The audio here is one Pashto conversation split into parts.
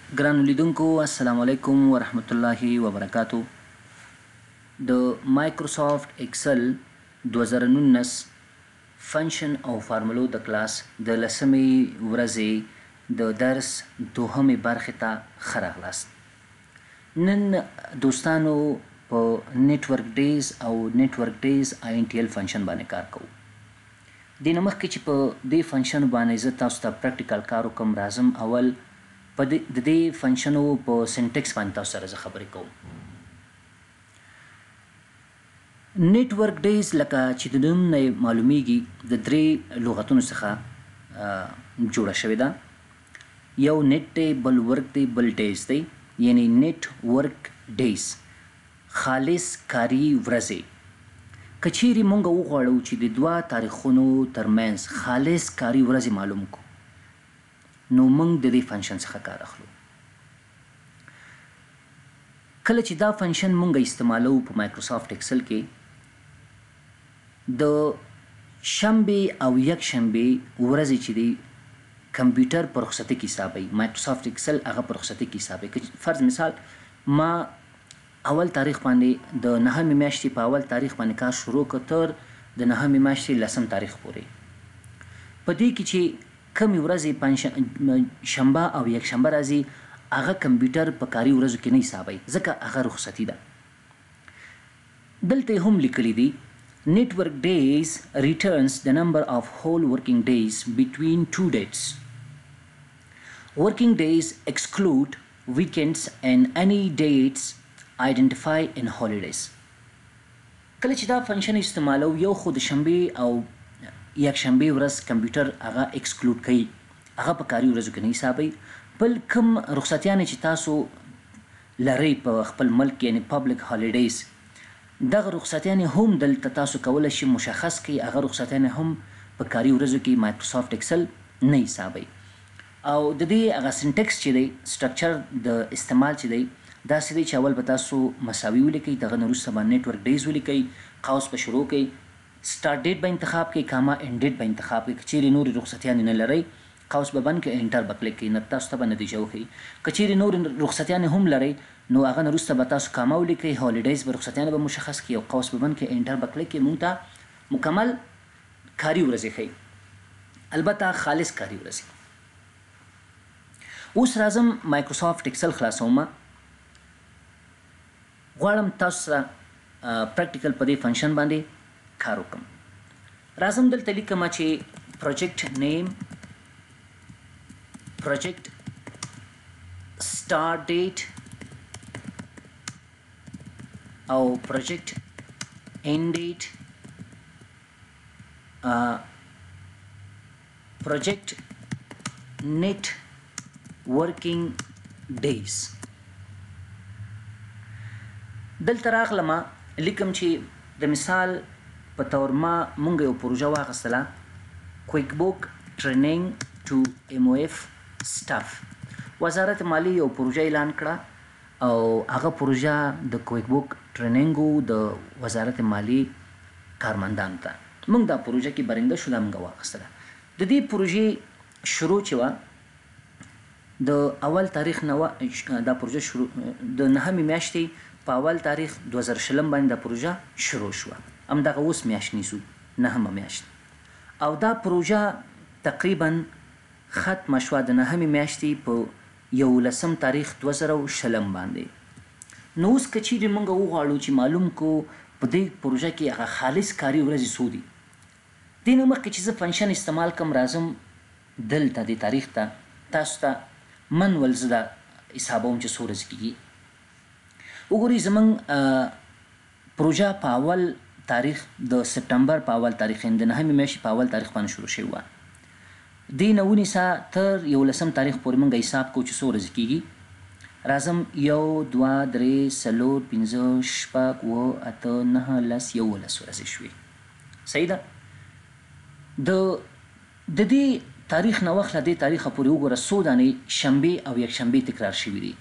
ګرانو لیدونکو السلام علیکم ورحمت الله وبرکاتو. د مایکروسافټ ایکسل 2019 فنکشن او فارمولو د کلاس د لسمې ورځې د درس دوهمې برخې ته ښه راغلاست. نن دوستانو په نیټورک ډیز او نیټورک ډیز INTL فنکشن باندې کار کوو. دې نه مخکې چې په دې فنکشن باندې زه تاسو ته پریکټیکل کار وکړم راځم اول په دې فنکشنو په سینټیکس باندې تاسو سره زه خبرې کوم. نیټورک ډیز لکه چې د نوم نه معلومیږي د درې لغتونو څخه جوړه شوې ده. یو نیټ دی، بل ورک دی، بل ډیز دی. یعنی نیټ ورک ډیز خالص کاري ورځې. که چیرې موږ وغواړو چې د دوه تاریخونو ترمنځ خالص کاري ورځې معلوم کړو نو موږ د دې فنکشن څخه کار اخلو. کله چې دا فنکشن موږ استعمالو په مایکروسافټ ایکسل کې د شنبې او یک شنبې ورځې چې دی کمپیوټر په رخصتۍ کې حسابوي. مایکروسافټ ایکسل هغه په رخصتۍ کې حسابوي. فرض مثال ما اول تاریخ باندې د نهمې میاشتې په اول تاریخ باندې کار شروع کړ تر د نهمې میاشتې لسم تاریخ پورې. په دې کې چې کمی ورځې شنبه او یک شنبه راځي هغه کمپیوټر په کاري ورځو کې نه حسابوي ځکه هغه رخصتي ده. دلته هم لیکلي دي network days returns the number of whole working days between two dates. Working days exclude weekends and any dates identified in holidays. کله چې دا فنکشن استعمالو یو خو د شنبې او یک شنبې ورځ کمپیوټر هغه ایکسکلود کوي، هغه په کاري ورځو کې نه حسابوي. بل کوم رخصتیانې چې تاسو لرئ په خپل ملک یعنی پبلک هالیډیز دغه رخصتیانې هم دلته تاسو کولی شئ مشخص کړئ. هغه رخصتیانې هم په کاري ورځو کې مایکروسافټ ایکسل نه حسابوي. او د دې هغه سینټیکس چې دی سټرکچر د استعمال چې دی داسې دی چې اول به تاسو مساوي ولیکئ، دغه نه وروسته به نیټورک ډیز ولیکئ، قوس به شروع کړئ، سټارټ ډیټ به انتخاب کړئ، کاما اینډ ډیټ به انتخاب کړئ. که چیرې نورې رخصتیانې نه لرئ قوس به بند کړئ، انټر به کلیک کړئ، نو تاسو ته به نتیجه وښیي. که چیرې نورې رخصتیانې هم لرئ نو هغه نه وروسته به تاسو کاما ولیکئ، هالیډیز به رخصتیانې به مشخص کړئ او قوس به بند کړئ، انټر به کلیک کړئ، موږ ته مکمل کاري ورځې ښیي، البته خالص کاري ورځې. اوس راځم مایکروسافټ ایکسل خلاصوم. غواړم تاسو سره پریکټیکل په دې فنکشن باندې کار وکړم. راځم دلته لیکم چې پروجیکټ نیم، پروجیکټ سټارټ ډیټ او پروجیکټ اینډ ډیټ، پروجیکټ نیټ ورکینګ ډیز. دلته راغلم لیکم چې د مثال په تور ما مونږ یو پروژه واخیستله، کویک بوک ټریننګ ټو MOF سټاف. وزارت مالی یو پروژه اعلان کړه او هغه پروژه د کویک بوک ټریننګ د وزارت مالی کارمندانو ته. مونږ دا پروژه کې برنده شو، دا مونږ واخیستله. د دې پروژې شروع چې وه د اول تاریخ نه وه، دا پروژه شروع د نهمې میاشتې په اول تاریخ 2020 باندې دا پروژه شروع شوه. همدغه اوس میاشت نیسو، نهمه میاشت، او دا پروژه تقریبا ختمه شوه د نهمې میاشتې په 11 تاریخ 2020 باندې. نو اوس که چیرې موږ وغواړو چې معلوم کړو په دې پروژه کې هغه خالص کاري ورځې څو دي، دې نه مخکې چې زه فنکشن استعمال کړم راځم دلته دې تاریخ ته تاسو ته منول زه دا حسابوم چې څو ورځې کېږي. وګورئ زموږ پروژه په اول تاریخ د سپټمبر په اول تاریخ د نهمې میاشتې په اول تاریخ باندې شروع شوې وه. دې نه ونیسه تر 11 تاریخ پورې موږ حساب کوو چې څو ورځې کېږي. راځم 1 2 3 4 5 6 7 8 9 10 11 ورځې شوې. صحیح ده. د دې تاریخ نه واخله دې تاریخه پورې وګوره څو دانې شنبې او یک شنبې تکرار شوي دي.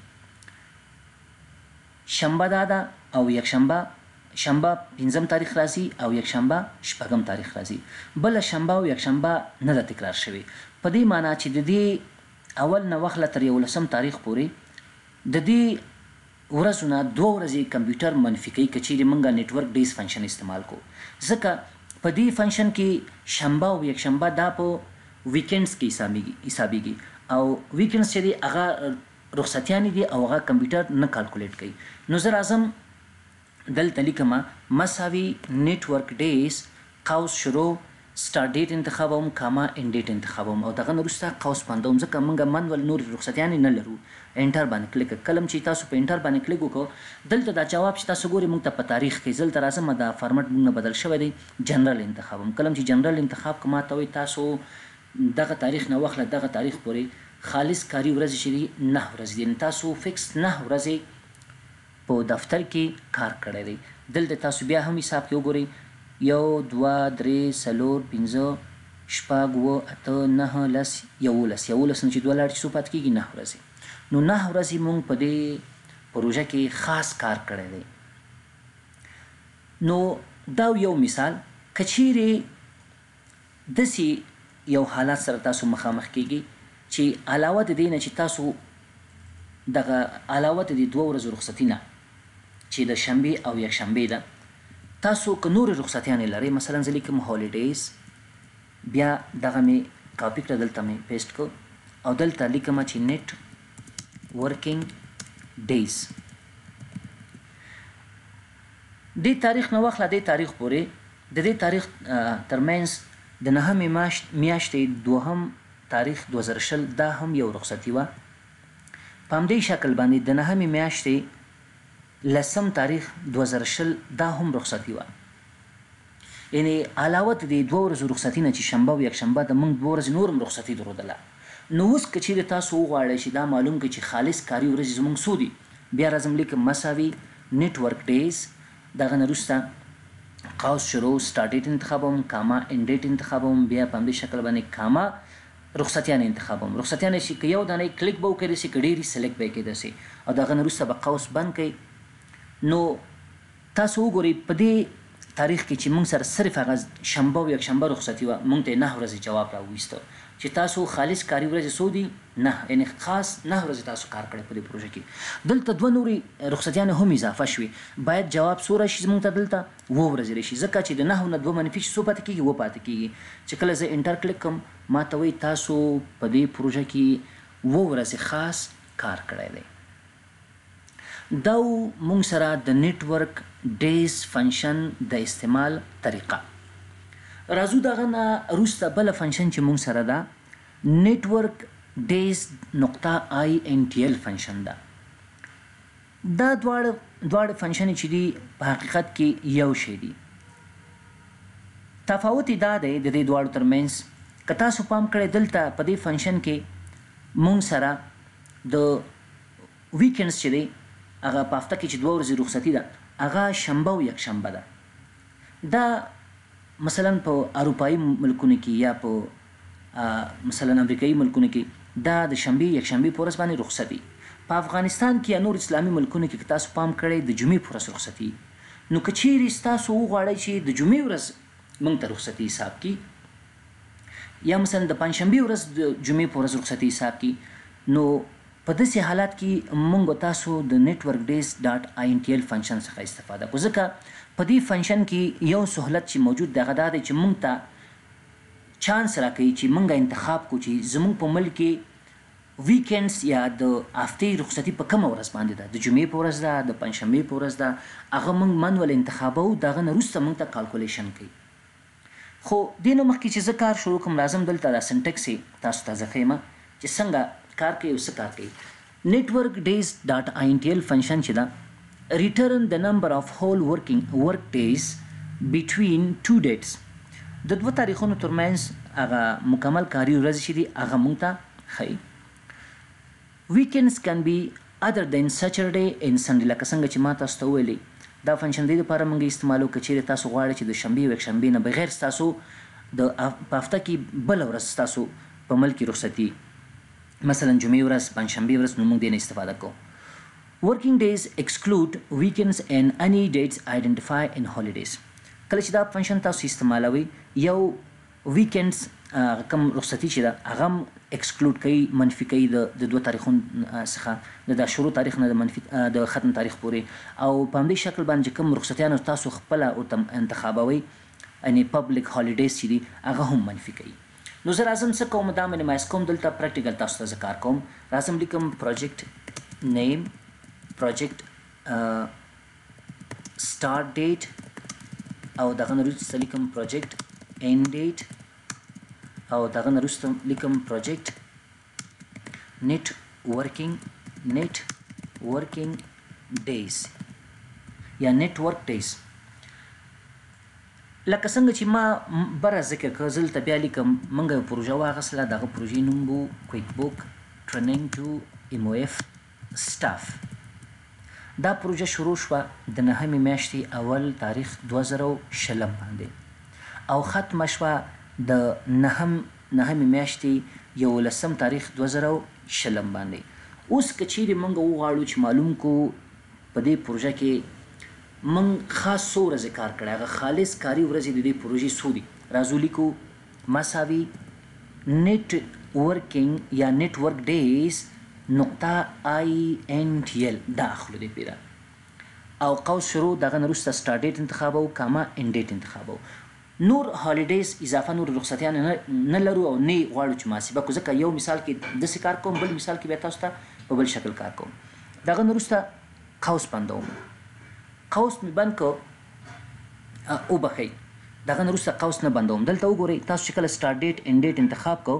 شنبه دا ده او یک شنبه، شنبه 5 تاریخ راځي او یک شنبه 6 تاریخ راځي. بل شنبه او یک شنبه نه ده تکرار شوی. په دې معنی چې د دې اول نه واخله تر 11 تاریخ پورې د دې ورځو نه 2 ورځې کمپیوټر منفي کوي که چیرې موږ نیټورک ډیز فنکشن استعمال کوو ځکه په دې فنکشن کې شنبه او یکشنبه دا په ویکینډز کې حسابیږي او ویکینډز چې دی هغه رخصتیانې دي او هغه کمپیوټر نه کالکولیټ کوي نو زه راځم دلته لیکمه مساوي نیټورک ډیز قوس شروع سټارټ ډیټ انتخابوم کاما ان ډیټ انتخابوم او دغه نه وروسته قوس بندوم ځکه موږ منول نور رخصتیانې نه لرو انټر باندې کلیک کلم چې تاسو په انټر باندې کلیک وکړو دلته دا جواب چې تاسو ګورئ موږ ته په تاریخ کې دلته راځم دا فارمټ موږ نه بدل شوی دی جنرال انتخابوم کلم چې جنرال انتخاب کوم ته وي تاسو دغه تاریخ نه واخله دغه تاریخ پورې خالص کاری ورځ چې دی 9 ورځې دي تاسو فکس 9 ورځې په دفتر کې کار کړی دی دلته تاسو بیا هم حساب کې وګورئ 1 2 3 4 5 شپږ 8 9 10 11 چې 2 لاړ چې پات کېږي 9 ورځې نو 9 ورځې مونږ په دې پروژه کې خاص کار کړی دی نو دا یو مثال کچېرې داسې یو حالات سره تاسو مخامخ کېږي چې علاوه د دې نه چې تاسو دغه علاوه د 2 ورځو رخصتي نه چې د شنبې او یکشنبې ده تاسو که نور رخصتیانې لرئ مثلا زه لیکم هالیډیز بیا دغه مې کاپي کړه دلته مې پیسټ کړ او دلته لیکم چې نیټ ورکینګ ډیز دې تاریخ نه واخله دې تاریخ پورې د دې تاریخ ترمنځ د 9مې میاشتې 2 تاریخ 2020 دا هم یو رخصتي وه په همدې شکل باندې د 9مې میاشتې 10 تاریخ 2020 دا هم رخصتي وه یعنی علاوه د 2 ورځو رخصتي نه چې شنبه او یکشنبه د موږ 2 ورځې نور هم رخصتي درلودله نو اوس که چیرې تاسو وغواړئ چې دا معلوم کړئ چې خالص کاري ورځې زموږ څو دي بیا راځم لیکم مساوي نیټورک ډیز دغه نه وروسته قوس شروع سټارټ ډیټ انتخابوم کاما ان ډیټ انتخابوم بیا په همدې شکل باندې کاما رخصتیانې انتخابوم رخصتیانې چې که یو دانې کلیک به وکړئ داسې که ډېرې سلیکټ به یې کړئ داسې او دغه نه وروسته به قوس بند کړئ نو تاسو وګورئ په دې تاریخ کې چې موږ سره صرف هغه شنبه او یکشنبه رخصتي وه موږ ته 9 ورځې جواب راوویسته چې تاسو خالص کاري ورځې څو دي نه یعنی خاص 9 ورځې تاسو کار کړی په دې پروژه کې دلته 2 نورې رخصتیانې هم اضافه شوې باید جواب څو راشي زموږ ته دلته 2 ورځې راشي ځکه چې د 9 نه 2 منفي څو پاتې کېږي 2 پاتې کېږي چې کله زه انټر کلیک کوم ما ته وایي تاسو په دې پروژه کې 2 ورځې خاص کار کړی دی دا مونږ سره د نیټورک ډیز فنکشن د استعمال طریقه راځو دغه نه وروسته بله فنکشن چې مونږ سره ده نیټورک ډیز نقطه INTL فنکشن ده دا دواړه فنکشن چې دي په حقیقت کې یو شی دي تفاوت دا دی د دې دواړو ترمنځ که تاسو پام کړئ دلته په دې فنکشن کې مونږ سره د ویکینډز چې دی هغه په هفته کې چې 2 ورځې رخصتي ده هغه شنبه او یکشنبه ده دا مثلا په اروپایي ملکونو کې یا په مثلا امریکایي ملکونو کې دا د شنبې یکشنبې په ورځ باندې رخصتي په افغانستان کې یا نور اسلامي ملکونو کې تاسو پام کړئ د جمعې په ورځ رخصتي نو که چیرې تاسو وغواړئ چې د جمعې ورځ موږ ته رخصتي حساب کړي یا مثلا د پنجشنبې ورځ د جمعې په ورځ رخصتي حساب کړي نو په داسې حالات کې موږ تاسو د نیټورک ډیز ډاټ INTL فنکشن څخه استفاده کوو ځکه په دې فنکشن کې یو سهولت چې موجود دی هغه دا دی چې موږ ته چانس راکوي چې موږ انتخاب کوو چې زموږ په ملک کې ویکینډز یا د هفتې رخصتي په کومه ورځ باندې ده د جمعې په ورځ ده د پنجشنبې په ورځ ده هغه موږ منول انتخابوو دغه نه وروسته موږ ته کالکولیشن کوي خو دې نه مخکې چې زه کار شروع کوم راځم دلته دا سنټکس یې تاسو ته زه ښیم چې څنګه کار کوي او څه کار کوي نیټورک ډیز ډاټ INTL فنکشن چې ده ریټرن د نمبر اف هول ورک ډیز بټوین 2 ډیټس د 2 تاریخونو ترمنځ هغه مکمل کاري ورځې چې دي هغه موږ ته ښیي ویکینډز کین بی ادر دین سیټرډے اینڈ سنډے لکه څنګه چې ما تاسو ته ویلي دا فنکشن دې لپاره موږ استعمالو که چیرې تاسو غواړئ چې د شنبې او یکشنبې نه بغیر تاسو د په هفته کې بله ورځ تاسو په ملک کې رخصتي مثلا جمعې ورځ پنجشنبې ورځ نو موږ دې نه استفاده کوو ورکینګ ډیز ایکسکلود ویکینډز اینڈ اني ډیټس آیډنټیفای ان هالیډیز کله چې دا فنکشن تاسو استعمالوي یو ویکینډز کم رخصتي چې ده هغه هم اکسکلود کوي منفي کوي د دوه تاریخونو څخه د شروع تاریخ نه د منفي د ختم تاریخ پورې او په همدې شکل باندې چې کوم رخصتیانو تاسو خپله ورته انتخابوئ یعنې پبلک هالیډیز چې دي هغه هم منفي کوي. نو زه راځم څه کوم دا منیمایز کوم دلته پریکټیکل تاسو ته زه کار کوم راځم لیکم پروجیکټ نیم پروجیکټ start date او دغه نه وروسته لیکم پروجیکټ end date او دغه نه وروسته لیکم پروجیکټ net working days یا network days. لکه څنګه چې ما بره ذکر کړ زه دلته بیا لیکم موږ یو پروژه واخیستله د هغه پروژې نوم و کویک بوک ټریننګ ټو MOF سټاف. دا پروژه شروع شوه د نهمې میاشتې اول تاریخ 2020 باندې او ختمه شوه د نهمې میاشتې 11 تاریخ 2020 باندې. اوس که چیرې موږ وغواړو چې معلوم کو په دې پروژه کې موږ خاص څو ورځې کار کړی هغه خالص کاري ورځې د دې پروژې څو دي راځو لیکو مساوي نیټ ورکینګ یا نیټورک ډیز نقطه INTL دا اخلو دی پیدا او قوس شروع دغه نه وروسته سټارټ ډیټ انتخابو کاما اینډ ډیټ انتخابو. نور هالیډیز اضافه نور رخصتیان نه لرو او نه غواړو چې محاسبه کو ځکه یو مثال کې داسې کار کوم بل مثال کې بیا تاسو ته په بل شکل کار کوم. دغه نه وروسته قوس بندوم قوس مې بند کو وبخئ دغه نه وروسته قوس نه بندوم. دلته وګورئ تاسو چې کله سټارټ ډیټ اینډ ډیټ انتخاب کو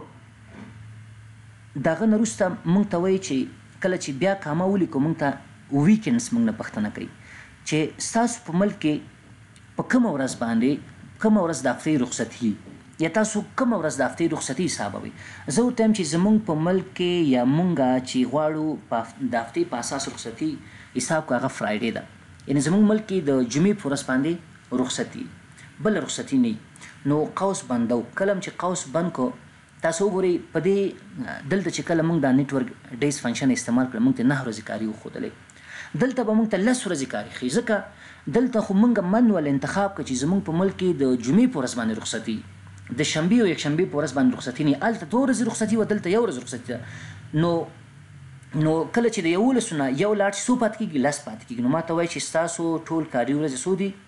دغه نه وروسته موږ ته وایي چې کله چې بیا کامه ولیکو موږ ته ویکینډز موږ نه پوښتنه کوي چې ستاسو په ملک کې په کومه ورځ باندې کومه ورځ د هفتې رخصتي یا تاسو کومه ورځ د هفتې رخصتي حسابوئ. زه ورته وایم چې زموږ په ملک کې یا موږ چې غواړو د هفتې په اساس رخصتي حساب کو هغه فرایډې ده یعنې زموږ ملک کې د جمعې په ورځ باندې رخصتي بل رخصتي نه نو قوس بندو. کله چې قوس بند کو تاسو وګورئ په دې دلته چې کله موږ دا نیټورک ډیز فنکشن استعمال کړ موږ ته 9 ورځې کاري وښودلی دلته به موږ ته 10 ورځې کاري ښیي ځکه دلته خو موږ منول انتخاب کړ چې زموږ په ملک کې د جمعې په ورځ باندې رخصتي د شنبې او یکشنبې په ورځ باندې رخصتي نه هلته 2 ورځې رخصتي وه دلته 1 ورځ رخصتي ده. نو کله چې د 11 نه یو لاړ شي څو پاتې کېږي 10 پاتې کېږي. نو ما ته وایي چې ستاسو ټول کاري ورځې څو دي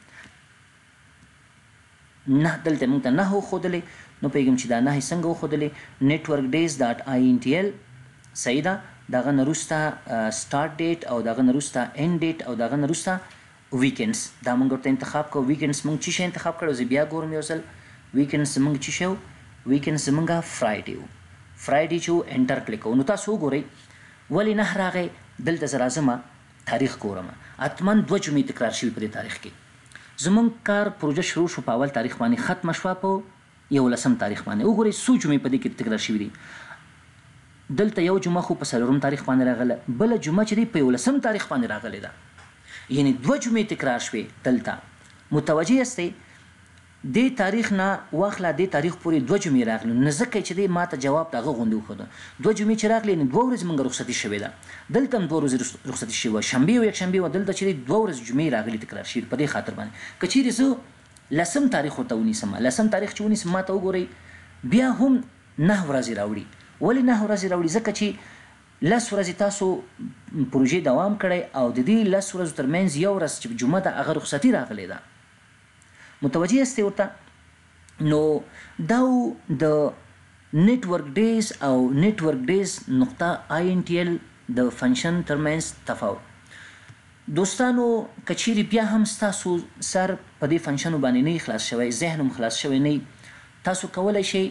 نه دلته موږ ته 9 وښودلی نو پیغام چې دا نه څنګه وښودلی نیټورک ډیز ډاټ INTL صحیح ده. دغه نه وروسته سټارټ ډیټ او دغه نه وروسته اینډ ډیټ او دغه نه وروسته ویکینډز دا موږ ورته انتخاب کوو. ویکینډز موږ څه شی انتخاب کړو زه بیا ګورم یو ځل ویکینډز زموږ څه شی و ویکینډز زموږ فرایډې و فرایډې چې انټر کلیک کوو. نو تاسو وګورئ ولې نه راغی دلته زه راځم تاریخ ګورم حتما 2 جمعې تکرار شوي په دې تاریخ کې. زموږ کار پروژه شروع شو په اول تاریخ باندې ختمه شوه په 11 تاریخ باندې. وګورئ څو جمعې په دې کې تکرار شوي دي. دلته یو جمعه خو په 4 تاریخ باندې راغله بله جمعه چې دی په 11 تاریخ باندې راغلې ده یعنې 2 جمعې تکرار شوې دلته متوجه یاستئ. دې تاریخ نه واخله دې تاریخ پورې 2 جمعې راغلي نو ځکه چې دی ما ته جواب دغه غوندې وښوده 2 جمعې چې راغلې نو 2 ورځې موږ رخصتي شوې ده دلته هم 2 ورځې رخصتي شوې وه شنبې او یکشنبې وه دلته چې دی 2 ورځې جمعې راغلي تکرار شوي په دې خاطر باندې. که چیرې زه 10 تاریخ ورته ونیسم 10 تاریخ چې ونیسم ما ته وګورئ بیا هم 9 ورځې راوړي. ولې 9 ورځې راوړي ځکه چې 10 ورځې تاسو پروژې دوام کړی او د دې 10 ورځو ترمنځ یو ورځ چې جمعه ده هغه رخصتي راغلې ده متوجه یاستئ ورته. نو دا د نیټورک ډیز او نیټورک ډیز نقطه INTL د فنکشن ترمنځ تفاوت. دوستانو که چیرې بیا هم ستاسو سر په دې فنکشنو باندې نه خلاص شوی ذهن هم خلاص شوی نه تاسو کولی شئ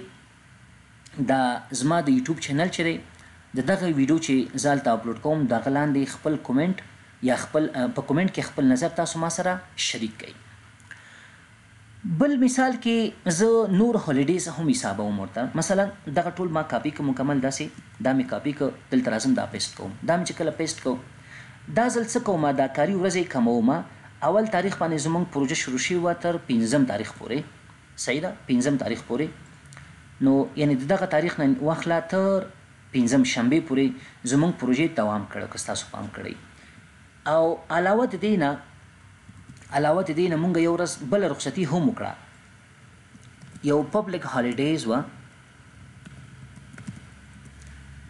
دا زما د یوټیوب چینل چې دی د دغه ویډیو چې زه هلته اپلوډ کوم دغه لاندې خپل کومنټ یا خپل په کومنټ کې خپل نظر تاسو ما سره شریک کړئ. بل مثال کې زه نور هالیډیز هم حسابوم ورته مثلا دغه ټول ما کاپي که مکمل داسې دا مې کاپي که دلته راځم دا پیسټ کوم دا مې چې کله پیسټ کوم دا ځل څه کوم دا کاري ورځې کموم اول تاریخ باندې زموږ پروژه شروع شوې وه تر 15 تاریخ پورې صحیح ده 15 تاریخ پورې نو یعنې دغه تاریخ نه واخله تر 15 شنبې پورې زموږ پروژې دوام کړی که ستاسو پام کړی او علاوه د دې نه مونږ یو ورځ بله رخصتي هم وکړه یو پبلک هالیډیز وه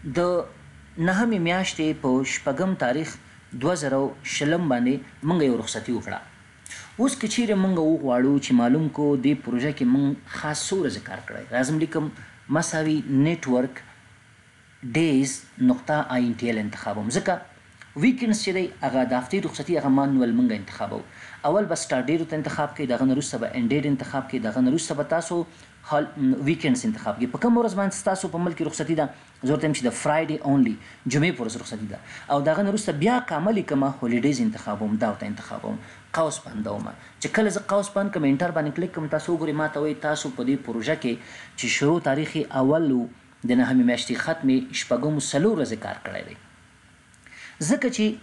د 9مې میاشتې په 6 تاریخ 2020 باندې موږ یو رخصتي وکړه. اوس که چیرې موږ وغواړو چې معلوم کو دې پروژه کې موږ خاص څو ورځې کار کړی، لازم لیکم مساوي نیټورک days.intl انتخابوم، ځکه ویکینډز چې دی هغه د هفتې رخصتي هغه مانول موږ انتخابو. اول به سټارټ ډیټ انتخاب کړئ، دغه نه وروسته به انډ ډیټ انتخاب کړئ، دغه نه وروسته به تاسو ویکینډز انتخاب کړئ. په کوم ورځ باندې ستاسو په ملک رخصتي ده، زه ورته وایم چې د فرایډې اونلی، جمعې په ورځ رخصتي ده، او دغه نه وروسته بیا کامل کومه هولیډیز انتخابوم، دا ورته انتخابوم. قوس بندوم چې کله زه قوس بند کوم انټر باندې کلیک کوم، تاسو وګورئ ماته وایي تاسو په دې پروژه کې چې شروع تاریخ یې اول و د 9مې میاشتې ختمې 4 ورځې کار کړی دی. ځکه چې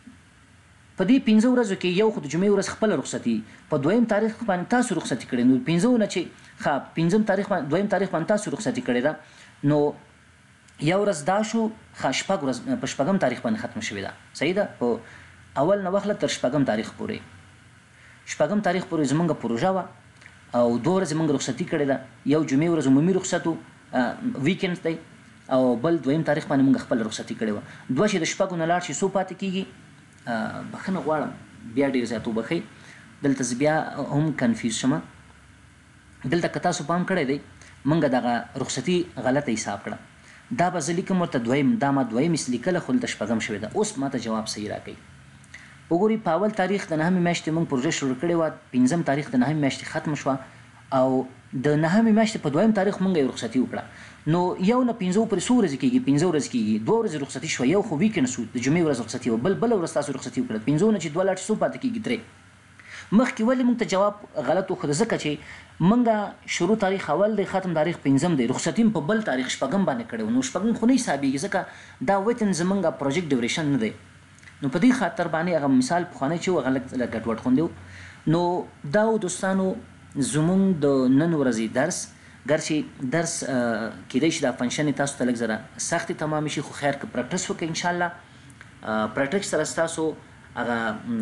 په دې 15 ورځو کې یو خو د جمعې ورځ خپله رخصتي، په 2م تاریخ باندې تاسو رخصتي کړې، نو 15 نه چې 5م تاریخ باندې 2م تاریخ باندې تاسو رخصتي کړې ده، نو یو ورځ دا شو، شپږ ورځ په 4م تاریخ باندې ختم شوې ده. صحیح ده، په اول نه واخله تر 4م تاریخ پورې، 4م تاریخ پورې زمونږ پروژه وه او 2 ورځې موږ رخصتي کړې ده. یو جمعې ورځ عمومي رخصت ویکینډ دی، او بل 2م تاریخ باندې موږ خپل رخصتي کړې وه. 2 چې د شپږو نه لاړ شي څو پاتې کېږي؟ بخښنه غواړم بیا ډېر زیات وبښئ، دلته زه بیا هم کنفیوز شم. دلته که تاسو پام کړی دی موږ دغه رخصتي غلطه حساب کړه، دا به زه لیکم ورته 2م، دا ما 2م لیکله خو دلته 4م شوې ده. اوس ماته جواب صحیح راکوي. وګورئ په اول تاریخ د 9مې میاشتې موږ پروژه شروع کړې وه، 5م تاریخ د 9مې میاشتې ختم شوه، او د 9مې میاشتې په 2م تاریخ موږ یو رخصتي وکړه. نو یو نه 15 پورې څو ورځې کېږي؟ 15 ورځې کېږي. 2 ورځې رخصتي شوه، یو خو ویکینډ شو، د جمعې ورځ رخصتي وه، بل ورځ تاسو رخصتي وکړه. 15 نه چې 2 لاړ شي څو پاتې کېږي؟ 3. مخکې ولې موږ ته جواب غلط وښود؟ ځکه چې موږ شروع تاریخ اول دی، ختم تاریخ 5م دی، رخصتي په بل تاریخ 4م باندې کړی و، نو 4م خو نه حسابېږي ځکه دا وتن زموږ پروجیکټ ډیوریشن نه دی. نو په دې خاطر باندې هغه مثال پخوانی چې و هغه لږ ګډوډ غوندې و. نو دا و دوستانو زموږ د نن ورځې درس، ګرچې درس کیدای شي دا فنکشن تاسو ته لږ زره سختې تمام شي، خو خیر که پریکټس وکړئ انشاءالله، پریکټس سره ستاسو هغه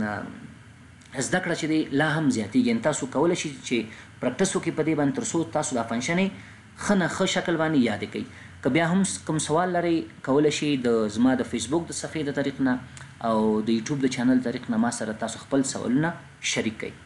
زده کړه چې دی لا هم زیاتېږي. تاسو کولی شئ چې پریکټس وکړئ په دې باندې تر څو تاسو دا فنکشن ښه نه ښه شکل باندې یاد کړئ. که بیا هم کوم سوال لرئ کولی شئ زما د فیسبوک د صفحې د طریق نه او د یوټیوب د چینل طریق نه ما سره تاسو خپل سوالونه شریک کړئ.